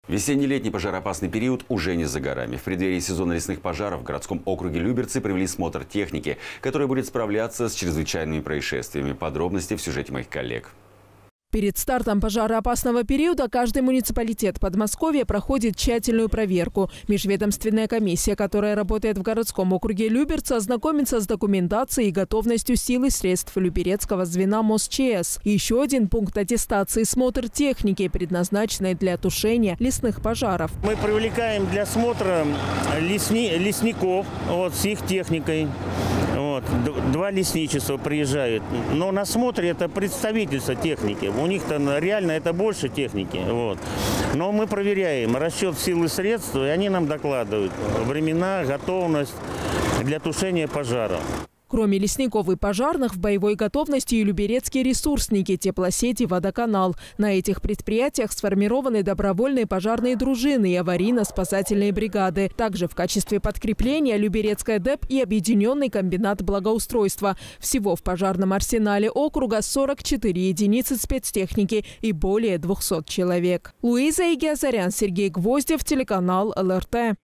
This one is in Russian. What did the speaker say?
Весенне-летний пожароопасный период уже не за горами. В преддверии сезона лесных пожаров в городском округе Люберцы провели смотр техники, которая будет справляться с чрезвычайными происшествиями. Подробности в сюжете моих коллег. Перед стартом пожароопасного периода каждый муниципалитет Подмосковья проходит тщательную проверку. Межведомственная комиссия, которая работает в городском округе Люберцы, ознакомится с документацией и готовностью сил и средств люберецкого звена МОСЧС. И еще один пункт аттестации – смотр техники, предназначенной для тушения лесных пожаров. Мы привлекаем для смотра лесников с их техникой. Два лесничества приезжают. Но на смотре это представительство техники. У них-то реально это больше техники. Но мы проверяем расчет сил и средств, и они нам докладывают времена, готовность для тушения пожара. Кроме лесников и пожарных, в боевой готовности и люберецкие ресурсники, теплосети, водоканал. На этих предприятиях сформированы добровольные пожарные дружины и аварийно-спасательные бригады. Также в качестве подкрепления Люберецкая ДЭП и Объединенный комбинат благоустройства. Всего в пожарном арсенале округа 44 единицы спецтехники и более 200 человек. Луиза Игиазарян, Сергей Гвоздев, телеканал ЛРТ.